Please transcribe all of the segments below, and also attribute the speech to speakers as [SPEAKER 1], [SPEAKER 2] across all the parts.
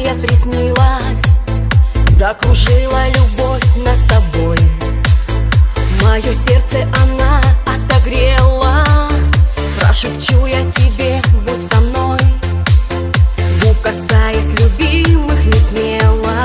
[SPEAKER 1] опять приснилась. Закружила любовь нас с тобой. Мое сердце она отогрела. Прошепчу я тебе, будь со мной. Губ касаясь любимых не смело.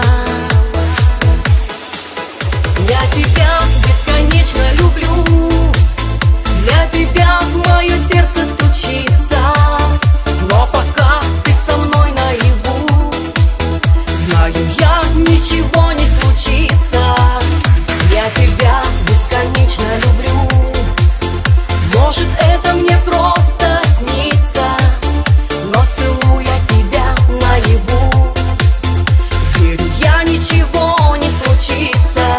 [SPEAKER 1] Я тебя бесконечно люблю. Для тебя мое сердце стучится. Но пока ты со мной наяву, знаю я, ничего не случится. Я тебя бесконечно люблю. Может, это мне просто снится, но целуя тебя наяву, верю я, ничего не случится.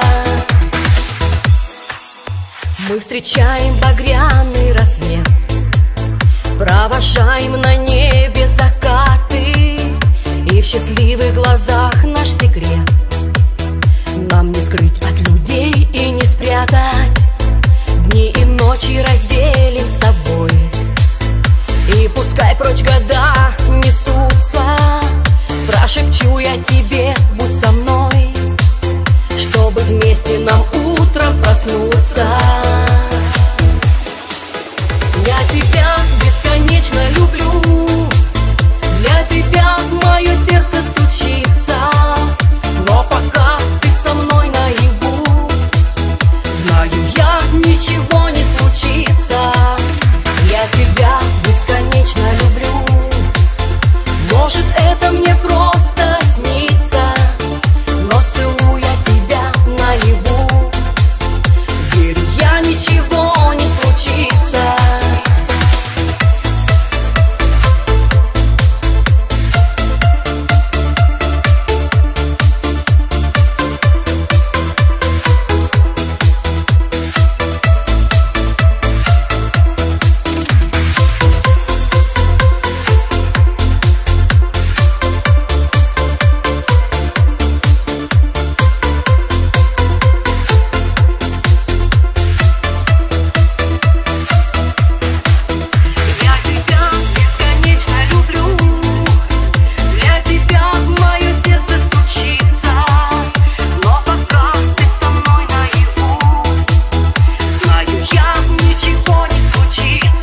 [SPEAKER 1] Мы встречаем багряный рассвет, провожаем на небе закаты, и в счастливых глазах наш секрет нам не скрыть от людей и не спрятать. Дни и ночи разделим с тобой, и пускай прочь года несутся. Прошепчу я тебе, будь со мной, чтобы вместе нам утром проснуться. Я тебя бесконечно люблю. Для тебя мое сердце стучится. Но пока ты со мной наяву, знаю я, ничего не случится. Я тебя бесконечно люблю. Может, это мне просто снится, но целуя тебя наяву, верю я, ничего не случится.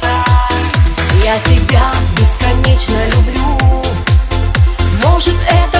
[SPEAKER 1] Я тебя бесконечно люблю. Может, это